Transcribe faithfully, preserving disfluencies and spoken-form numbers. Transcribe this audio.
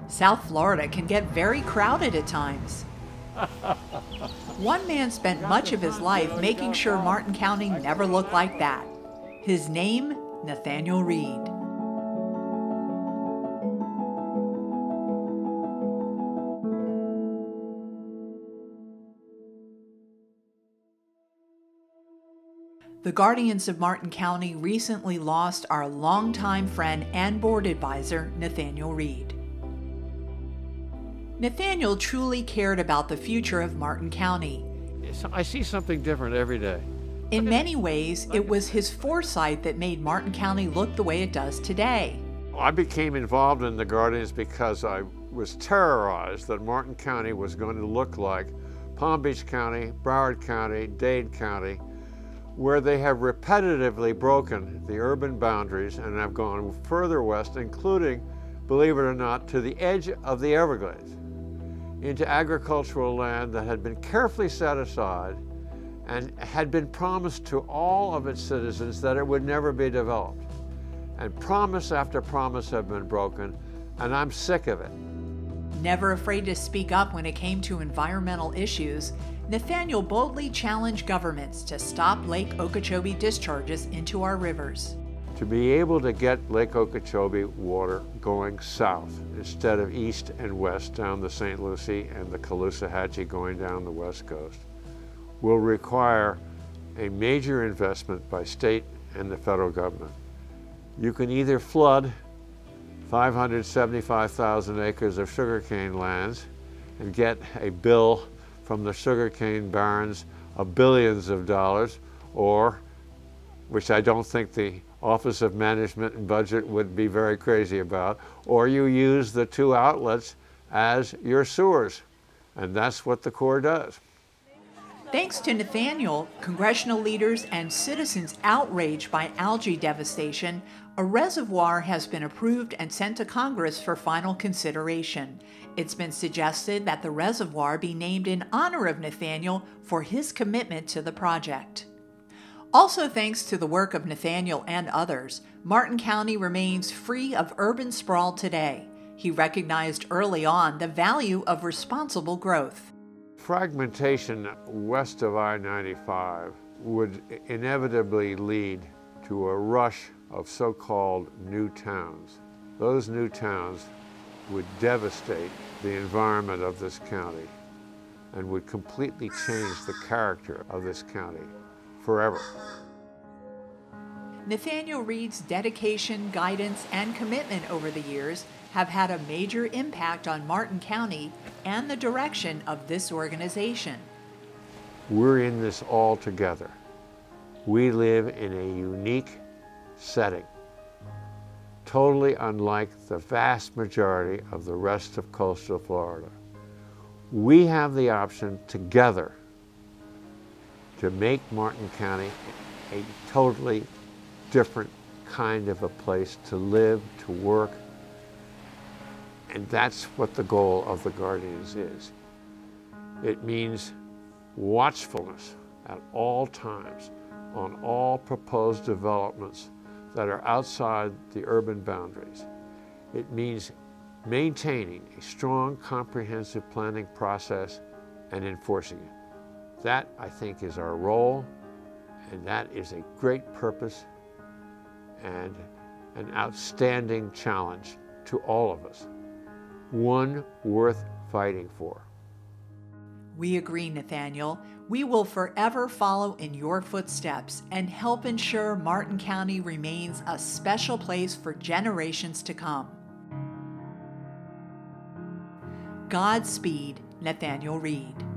South Florida can get very crowded at times. One man spent much of his life making sure Martin County never looked like that. His name, Nathaniel Reed. The Guardians of Martin County recently lost our longtime friend and board advisor, Nathaniel Reed. Nathaniel truly cared about the future of Martin County. I see something different every day. In many ways, it was his foresight that made Martin County look the way it does today. I became involved in the Guardians because I was terrorized that Martin County was going to look like Palm Beach County, Broward County, Dade County, where they have repetitively broken the urban boundaries and have gone further west, including, believe it or not, to the edge of the Everglades, into agricultural land that had been carefully set aside and had been promised to all of its citizens that it would never be developed. And promise after promise have been broken, and I'm sick of it. Never afraid to speak up when it came to environmental issues, Nathaniel boldly challenged governments to stop Lake Okeechobee discharges into our rivers. To be able to get Lake Okeechobee water going south instead of east and west down the Saint Lucie and the Caloosahatchee going down the west coast will require a major investment by state and the federal government. You can either flood five hundred seventy-five thousand acres of sugarcane lands and get a bill from the sugarcane barons of billions of dollars, or, which I don't think the Office of Management and Budget would be very crazy about, or you use the two outlets as your sewers. And that's what the Corps does. Thanks to Nathaniel, congressional leaders and citizens outraged by algae devastation, a reservoir has been approved and sent to Congress for final consideration. It's been suggested that the reservoir be named in honor of Nathaniel for his commitment to the project. Also thanks to the work of Nathaniel and others, Martin County remains free of urban sprawl today. He recognized early on the value of responsible growth. Fragmentation west of I ninety-five would inevitably lead to a rush of so-called new towns. Those new towns would devastate the environment of this county and would completely change the character of this county forever. Nathaniel Reed's dedication, guidance, and commitment over the years have had a major impact on Martin County and the direction of this organization. We're in this all together. We live in a unique setting, totally unlike the vast majority of the rest of coastal Florida. We have the option together to make Martin County a totally different kind of a place to live, to work, and that's what the goal of the Guardians is. It means watchfulness at all times on all proposed developments that are outside the urban boundaries. It means maintaining a strong, comprehensive planning process and enforcing it. That, I think, is our role, and that is a great purpose and an outstanding challenge to all of us, one worth fighting for. We agree, Nathaniel. We will forever follow in your footsteps and help ensure Martin County remains a special place for generations to come. Godspeed, Nathaniel Reed.